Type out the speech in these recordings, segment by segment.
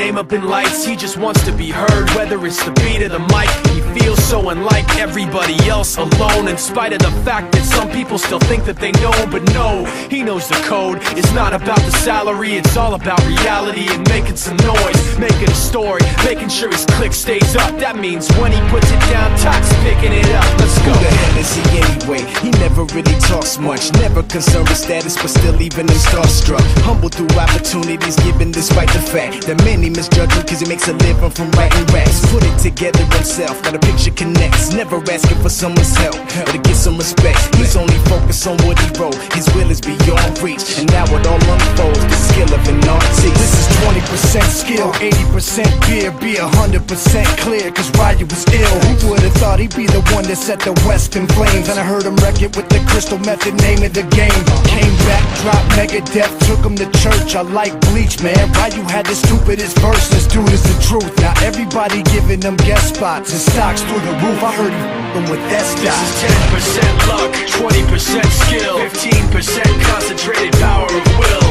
name up in lights. He just wants to be heard, whether it's the beat or the mic. He feels so unlike everybody else, alone, in spite of the fact that some people still think that they know. But no, he knows the code. It's not about the salary, it's all about reality and making some noise, making a story, making sure his click stays up. That means when he puts it down, Tox picking it up. Let's go. Who the hell is he anyway? He never really talks much, never concerned with status, but still even him starstruck. Humble through opportunities given despite the fact that many misjudge him cause he makes a living from writing raps. Put it together himself, got a picture connects, never asking for someone's help or to get some respect. He's only focused on what he wrote, his will is beyond reach, and now it all unfolds, the skill of an artist. This is 20% skill, 80% beer, be 100% clear, cause Ryu was ill. Who would've thought he'd be the one that set the West in flames? And I heard him wreck it with the Crystal Method, name of the game. Came back, dropped Megadeth, took him to church. I like Bleach, man. Ryu had the stupidest verse, this dude is the truth. Now everybody giving them guest spots and stocks through the roof. I heard he f***ing with that stock. This is 10% luck, 20% skill, 15% concentrated power of will,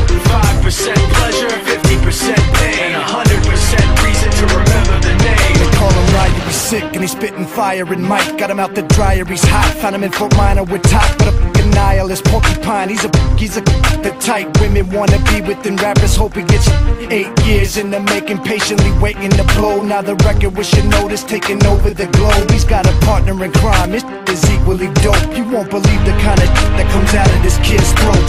5% pleasure, 50% pain, 100% reason to remember the name. They call him Ryu, he's sick and he's spitting fire and Mike got him out the dryer, he's hot. Found him in Fort Minor with Talk, but a f***ing nihilist porcupine. He's the type women wanna be with, and rappers hope he gets 8 years in the making, patiently waiting to blow. Now the record with your notice taking over the globe. He's got a partner in crime, his is equally dope. You won't believe the kind of that comes out of this kid's throat.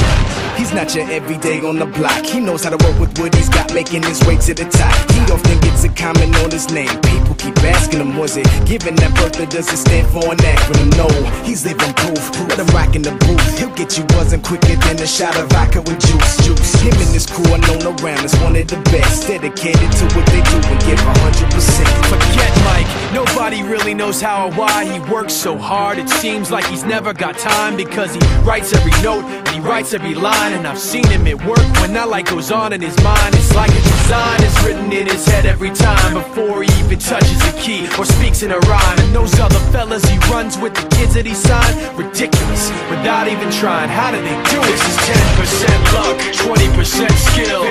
He's not your everyday on the block. He knows how to work with what he's got, making his way to the top. He often gets a comment on his name. People keep asking him, was it given that birth or does it stand for an acronym? No, he's living proof. Let him rock in the booth. He'll get you buzzing quicker than a shot of vodka with juice. Him and his crew are known around as one of the best, dedicated to what they do and give 100%. Forget Mike, nobody really knows how or why he works so hard. It seems like he's never got time, because he writes every note and he writes every line. And I've seen him at work when that light goes on in his mind. It's like a design is written in his head every time before he even touches a key or speaks in a rhyme. And those other fellas he runs with, the kids that he signed, ridiculous, without even trying. How do they do it? This is 10% luck, 20% skill,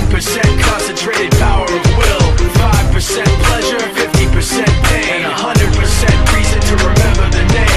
15% concentrated power of will, 5% pleasure, 50% pain, and 100% reason to remember the name.